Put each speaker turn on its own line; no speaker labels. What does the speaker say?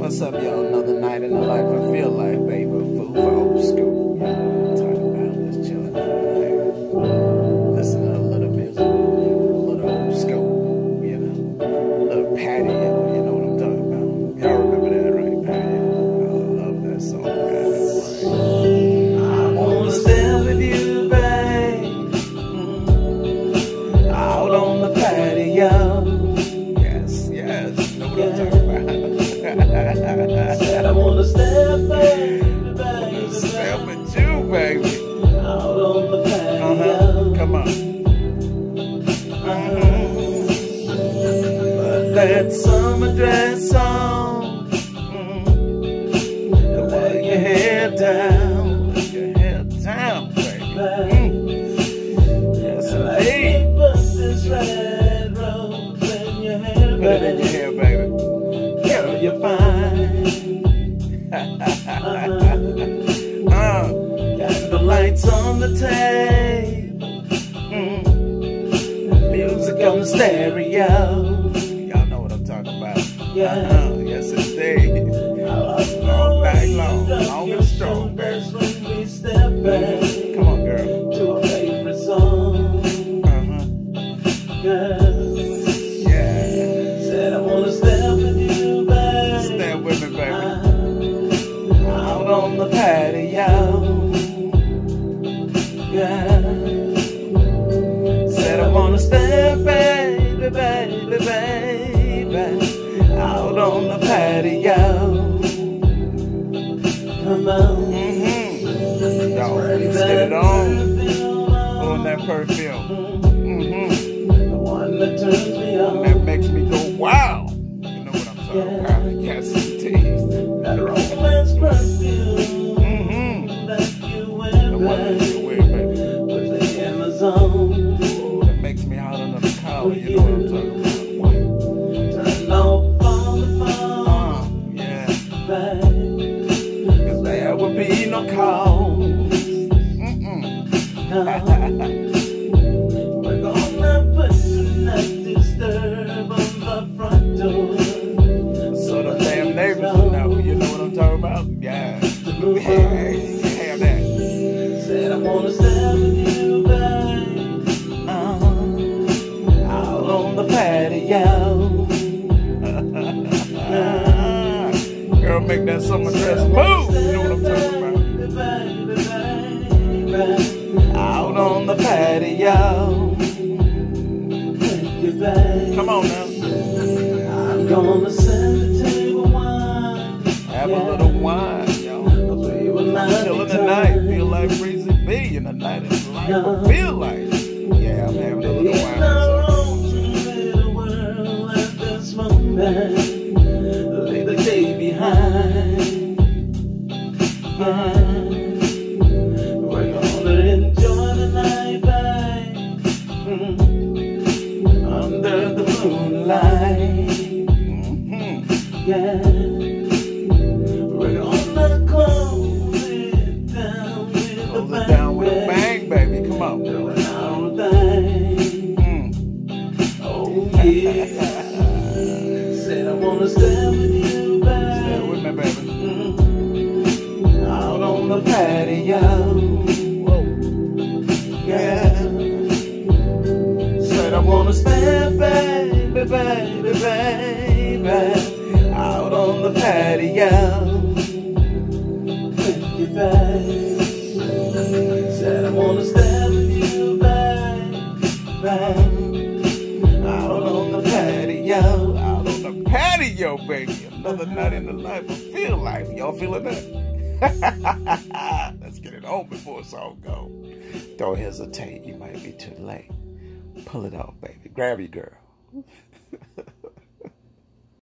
What's up, y'all? Another night in the life of Fieldlyfe, baby. Food for old school. You know what I'm talking about. Just chilling out there. Listening to a little music. A little old school, you know. A little Patio, you know what I'm talking about. Y'all remember that, right? Patio. I love that song, man. I wanna stand with you, babe. Out on the patio. Yes, yes. You know what I'm talking about.
Said I wanna step, baby, baby,
step with you, baby.
out on the patio.
Come on. But that summer dress on, the way your hair down, baby. Yes, indeed.
Put this red rose in your hair,
Put it in your hair, baby. Girl, you're fine. Got the lights on the table, music on the stereo. Y'all know what I'm talking about. Yes, indeed. All night long, long and strong, baby. Come on, girl.
To a favorite song. Girl.
Yeah.
Said I wanna step with you, baby.
Stand with me, baby. Out on the patio. Yeah. Said I wanna stand, baby, baby, baby. Out on the patio.
Come on.
Y'all, let's get it on. On that perfume.
The one that turns me on.
That makes me go wow. You know what I'm talking about. Yes, indeed.
That romance perfume that you wear,
The one that you wear, baby.
with the Amazon.
That makes me hot under the collar. You know what I'm talking about.
Turn off all the phone,
Yeah.
babe.
Cause there will be no calls.
We're gonna put tonight disturb on the front door.
So the damn neighbors will know. You know what I'm talking about? Yeah. Hey, you can have that.
Said I wanna stand with you, babe.
Out on the patio. Girl, make that summer dress move. You know what I'm talking about? Out on the patio. Come on now.
I'm gonna set the table wine.
Have a little wine, y'all. Chilling tonight. Fieldlyfe BreezyB in the night in the life of Fieldlyfe. Yeah, I'm having a little wine.
Leave the day behind. We're gonna enjoy the night, babe. Under the moonlight. Yeah. We're gonna close it down with
Close it down with a bang, baby. Come on.
Doing our thing. Oh yeah. Said I wanna stay with you, babe.
Stay with me, baby.
Out on the patio.
Whoa.
Yeah. Said I wanna stay, baby, baby, baby. Out on the patio. With you, babe. Said I wanna stay with you, babe. Out on the patio.
Out on the patio, baby. Another night in the life of Fieldlyfe. Y'all feeling that? Let's get it on before it's all gone. Don't hesitate. You might be too late. Pull it off, baby. Grab your girl.